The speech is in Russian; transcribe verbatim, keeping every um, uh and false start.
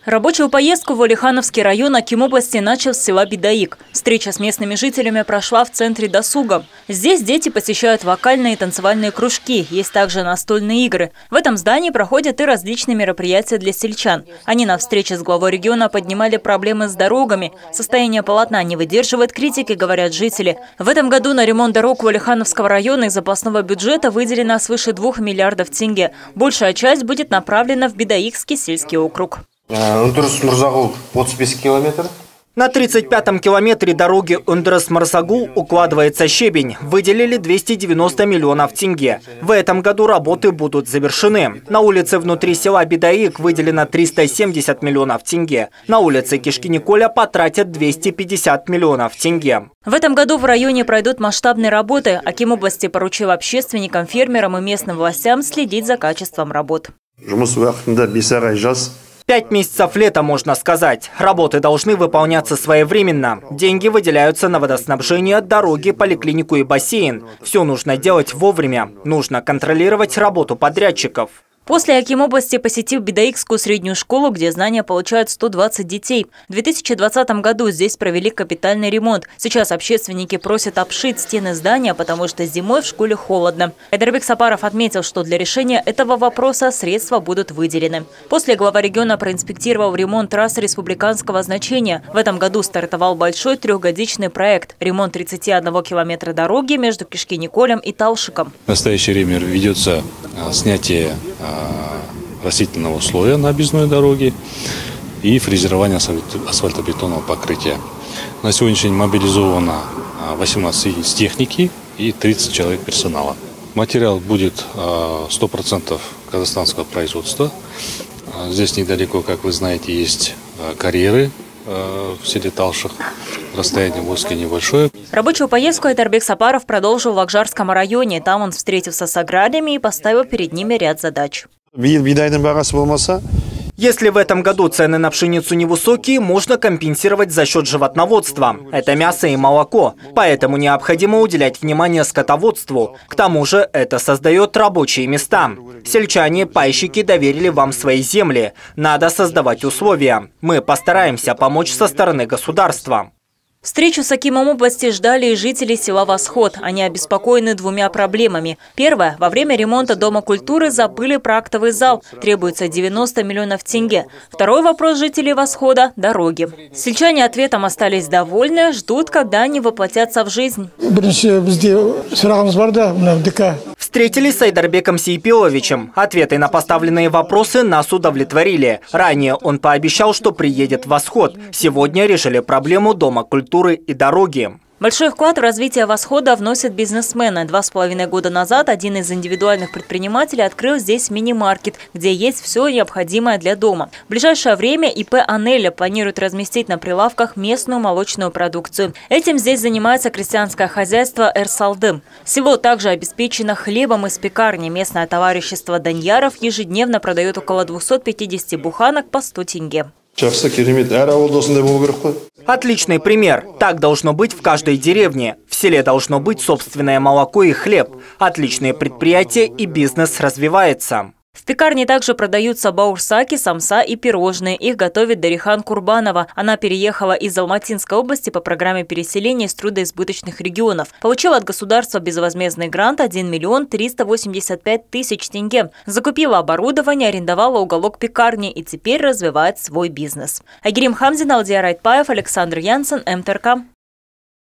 Рабочую поездку в Уалихановский район Аким области начал с села Бидаик. Встреча с местными жителями прошла в центре досуга. Здесь дети посещают вокальные и танцевальные кружки, есть также настольные игры. В этом здании проходят и различные мероприятия для сельчан. Они на встрече с главой региона поднимали проблемы с дорогами. Состояние полотна не выдерживает критики, говорят жители. В этом году на ремонт дорог Уалихановского района из запасного бюджета выделено свыше двух миллиардов тенге. Большая часть будет направлена в Бидаикский сельский округ. Үндіріс-Мырзағул отыз бес километр. На тридцать пятом километре дороги Үндіріс-Мырзағул укладывается щебень. Выделили двести девяносто миллионов тенге. В этом году работы будут завершены. На улице внутри села Бидаик выделено триста семьдесят миллионов тенге. На улице Кишкиниколя потратят двести пятьдесят миллионов тенге. В этом году в районе пройдут масштабные работы. Аким области поручил общественникам, фермерам и местным властям следить за качеством работ. Пять месяцев лета, можно сказать. Работы должны выполняться своевременно. Деньги выделяются на водоснабжение, дороги, поликлинику и бассейн. Все нужно делать вовремя. Нужно контролировать работу подрядчиков. После Аким области посетил Бидаикскую среднюю школу, где знания получают сто двадцать детей. В две тысячи двадцатом году здесь провели капитальный ремонт. Сейчас общественники просят обшить стены здания, потому что зимой в школе холодно. Айдарбек Сапаров отметил, что для решения этого вопроса средства будут выделены. После глава региона проинспектировал ремонт трасс республиканского значения. В этом году стартовал большой трехгодичный проект – ремонт тридцати одного километра дороги между Кишкиниколем и Талшиком. В настоящее время ведется снятие растительного слоя на объездной дороге и фрезерование асфальтобетонного покрытия. На сегодняшний день мобилизовано восемнадцать единиц техники и тридцать человек персонала. Материал будет сто процентов казахстанского производства. Здесь недалеко, как вы знаете, есть карьеры в селе Талших. Расстояние войска небольшое. Рабочую поездку Айдарбек Сапаров продолжил в Акжарском районе. Там он встретился с аграриями и поставил перед ними ряд задач. Если в этом году цены на пшеницу невысокие, можно компенсировать за счет животноводства. Это мясо и молоко. Поэтому необходимо уделять внимание скотоводству. К тому же это создает рабочие места. Сельчане, пайщики доверили вам свои земли. Надо создавать условия. Мы постараемся помочь со стороны государства. Встречу с Акимом области ждали и жители села Восход. Они обеспокоены двумя проблемами. Первое. Во время ремонта Дома культуры забыли про актовый зал. Требуется девяносто миллионов тенге. Второй вопрос жителей Восхода – дороги. Сельчане ответом остались довольны, ждут, когда они воплотятся в жизнь. Встретились с Айдарбеком Сейпиловичем. Ответы на поставленные вопросы нас удовлетворили. Ранее он пообещал, что приедет в Восход. Сегодня решили проблему Дома культуры и дороги. Большой вклад в развитие Восхода вносят бизнесмены. Два с половиной года назад один из индивидуальных предпринимателей открыл здесь мини-маркет, где есть все необходимое для дома. В ближайшее время ИП «Анеля» планирует разместить на прилавках местную молочную продукцию. Этим здесь занимается крестьянское хозяйство «Эрсалдым». Село также обеспечено хлебом из пекарни. Местное товарищество Даньяров ежедневно продает около двухсот пятидесяти буханок по сто тенге. Отличный пример. Так должно быть в каждой деревне. В селе должно быть собственное молоко и хлеб. Отличные предприятия и бизнес развивается. В пекарне также продаются баурсаки, самса и пирожные. Их готовит Дарихан Курбанова. Она переехала из Алматинской области по программе переселения из трудоизбыточных регионов. Получила от государства безвозмездный грант один миллион триста восемьдесят пять тысяч тенге. Закупила оборудование, арендовала уголок пекарни и теперь развивает свой бизнес. Агирим Хамзин, Алдияр Айтпаев, Александр Янсен, МТРК.